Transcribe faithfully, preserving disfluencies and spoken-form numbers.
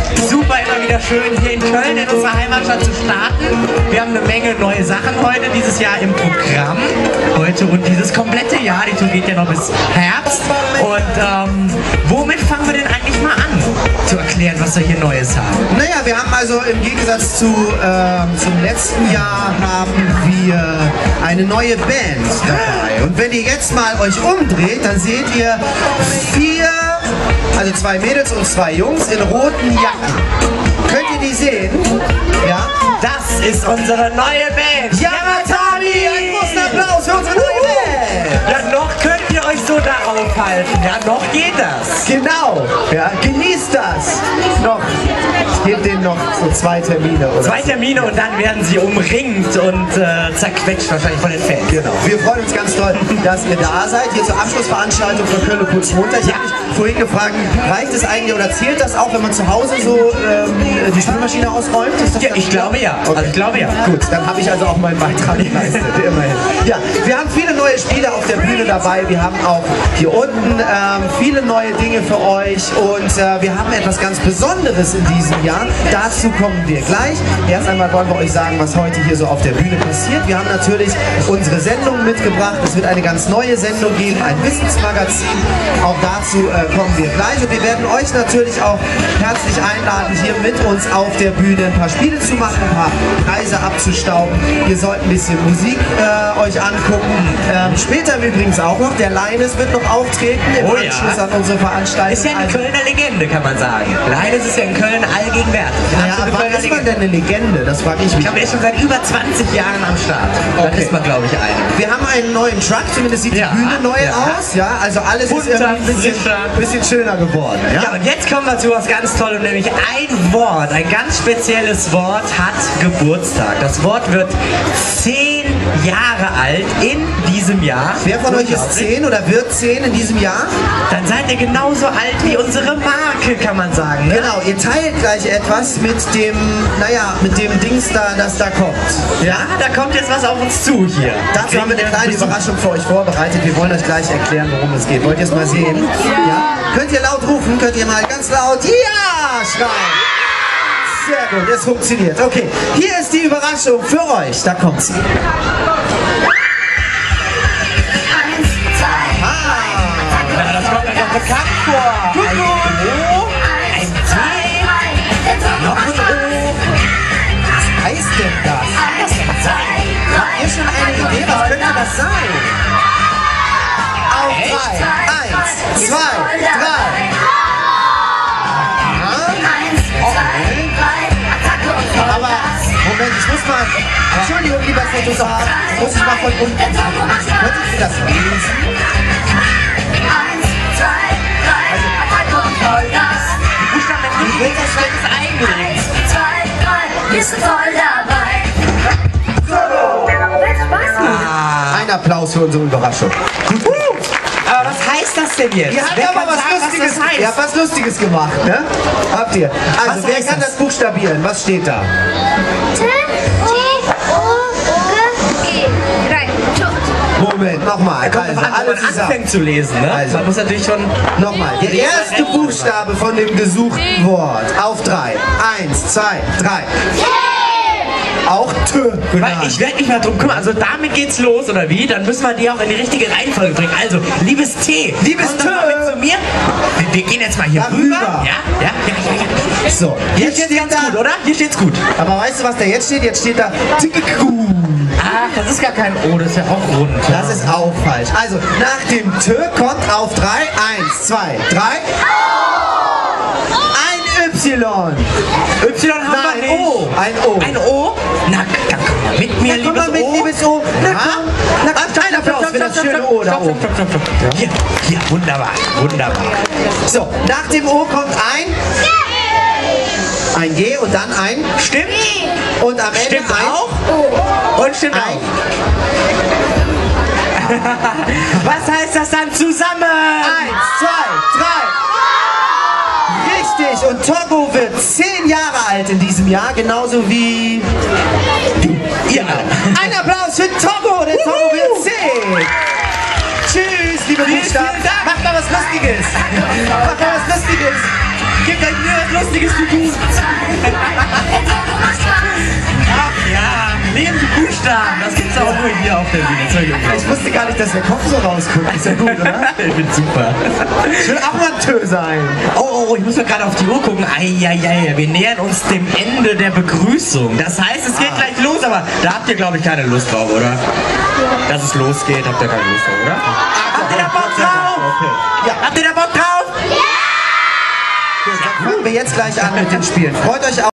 Super, immer wieder schön hier in Köln, in unserer Heimatstadt zu starten. Wir haben eine Menge neue Sachen heute dieses Jahr im Programm. Heute und dieses komplette Jahr. Die Tour geht ja noch bis Herbst. Und ähm, womit fangen wir denn eigentlich mal an, zu erklären, was wir hier Neues haben? Naja, wir haben also im Gegensatz zu, ähm, zum letzten Jahr haben wir eine neue Band dabei. Und wenn ihr jetzt mal euch umdreht, dann seht ihr vier, also zwei Mädels und zwei Jungs in roten Jacken. Könnt ihr die sehen? Ja. Das ist unsere neue Band. Yamatami! Einen großen Applaus für unsere neue Band! Ja, noch könnt ihr euch so darauf halten. Ja, noch geht das. Genau. Ja, genießt das. Noch. Ich gebe denen noch so zwei Termine. Oder Zwei Termine und dann werden sie umringt und äh, zerquetscht wahrscheinlich von den Fans. Genau. Wir freuen uns ganz toll, dass ihr da seid. Hier zur Abschlussveranstaltung von Köln Puls Montag. Ich habe mich vorhin gefragt, reicht es eigentlich oder zählt das auch, wenn man zu Hause so ähm, die Spülmaschine ausräumt? Ist das Ja, ich glaube ja. Okay. Also ich glaube ja. Gut, dann habe ich also auch meinen Beitrag geleistet, immerhin. Ja, wir haben viele neue Spieler auf der Bühne dabei. Wir haben auch hier unten ähm, viele neue Dinge für euch und äh, wir haben etwas ganz Besonderes in diesem Jahr. Dazu kommen wir gleich. Erst einmal wollen wir euch sagen, was heute hier so auf der Bühne passiert. Wir haben natürlich unsere Sendung mitgebracht. Es wird eine ganz neue Sendung geben, ein Wissensmagazin. Auch dazu äh, kommen wir gleich. Und wir werden euch natürlich auch herzlich einladen, hier mit uns auf der Bühne ein paar Spiele zu machen, ein paar Preise abzustauben. Ihr sollt ein bisschen Musik äh, euch angucken. Ähm, später übrigens auch noch, der Leines wird noch auftreten im Oh Anschluss ja. an unsere Veranstaltung. Ist ja eine Also, Kölner Legende, kann man sagen. Leines ist ja in Köln allgegenwärtig. naja, Absolute aber Kölner ist man Legende. denn eine Legende? Das frage ich Ich mich. glaube, er ist schon seit über zwanzig Jahren am Start. Dann Okay. ist man, glaube ich, eine. Wir haben einen neuen Truck, zumindest sieht Ja, die Bühne neu ja. aus. Ja, also alles Bunter, ist irgendwie ein bisschen, frischer. bisschen schöner geworden. Ja? Ja, und jetzt kommen wir zu was ganz Tollem, nämlich ein Wort, ein ganz spezielles Wort hat Geburtstag. Das Wort wird zehn Jahre alt in diesem Jahr. Wer von euch ist zehn oder wird zehn in diesem Jahr? Dann seid ihr genauso alt wie unsere Marke, kann man sagen. Ne? Genau, ihr teilt gleich etwas mit dem, naja, mit dem Dings da, das da kommt. Ja, da kommt jetzt was auf uns zu hier. Dazu haben wir eine kleine Überraschung für euch vorbereitet. Wir wollen euch gleich erklären, worum es geht. Wollt ihr es mal sehen? Ja. Könnt ihr laut rufen? Könnt ihr mal ganz laut Ja schreien? Sehr gut, es funktioniert. Okay, hier ist die Überraschung für euch. Da kommt sie. Ja, das kommt mir doch bekannt vor. Ein O, ein T, noch ein O. Was heißt denn das? Habt ihr schon eine Idee? Was könnte das sein? Auf drei. Eins, zwei, drei. Aber, Moment, ich muss mal, Entschuldigung, lieber Fotograf, muss ich mal von unten. Könntet ihr das lesen? Die Buchstaben werden nicht richtig, das ist eingelegt. Bist du voll dabei? Wird Spaß machen. Ein Applaus für unsere Überraschung. Aber was heißt das denn jetzt? Ihr habt Wer aber kann was sagen, Lustiges, was das heißt? ihr habt was Lustiges gemacht, ne? Habt ihr? Also, Was wer heißt kann das? das buchstabieren? Was steht da? T, T, O, G, G. Drei. Moment, nochmal. Kommt Also, drauf an, wenn alle man zusammen. anfängt zu lesen, ne? Also. Man muss natürlich schon... Nochmal, der erste Buchstabe von dem gesuchten Wort. Auf drei. Eins, zwei, drei. Auch T genannt. Weil ich werde mich mal drum kümmern. Also damit geht's los, oder wie? Dann müssen wir die auch in die richtige Reihenfolge bringen. Also, liebes T. Liebes komm T. doch mal mit zu mir. Wir, wir gehen jetzt mal hier Darüber. rüber. Ja, ja, ja, ja, ja. So, Hier jetzt steht's steht ganz da. gut, oder? Hier steht's gut. Aber weißt du, was da jetzt steht? Jetzt steht da Tickekuh. Ach, das ist gar kein O, das ist ja auch rund. Das ist auch falsch. Also, nach dem T kommt auf drei. Eins, zwei, drei. Ein Y. Y haben Nein, wir nicht. O. Ein O. Ein O? Na, dann komm mal mit mir, Na, komm liebes mal mit, O. liebes O. Na, Ja. komm. Na, komm, ein Applaus für das schöne O da oben. Stopp, stopp, stopp, stopp. Hier, hier, wunderbar, wunderbar. So, nach dem O kommt ein. Ein G und dann ein. Stimmt? Und am Ende Stimmt ein. auch? Und stimmt Ein. auch. Was heißt das dann zusammen? Eins, zwei, drei. Richtig, und Togo wird zehn Jahre alt in diesem Jahr, genauso wie du. Ja. Ein Applaus für Togo, denn Togo wird zehn. Tschüss, liebe Vielen, Buchstaben. vielen Dank. Macht mal was Lustiges. Macht mal was Lustiges. Gibt euch mir was Lustiges zu tun. der Bühne. Das ist wirklich unglaublich. Ich wusste gar nicht, dass der Kopf so rausguckt. Ist ja gut, oder? Ich bin super. Ich will Amateur sein. Oh, oh, oh, ich muss mal gerade auf die Uhr gucken. Eieiei, wir nähern uns dem Ende der Begrüßung. Das heißt, es geht Ah. gleich los, aber da habt ihr, glaube ich, keine Lust drauf, oder? Dass es losgeht, habt ihr keine Lust drauf, oder? Habt ihr da Bock drauf? Ja. Habt ihr da Bock drauf? Dann fangen wir jetzt gleich an mit den Spielen. Freut euch auf.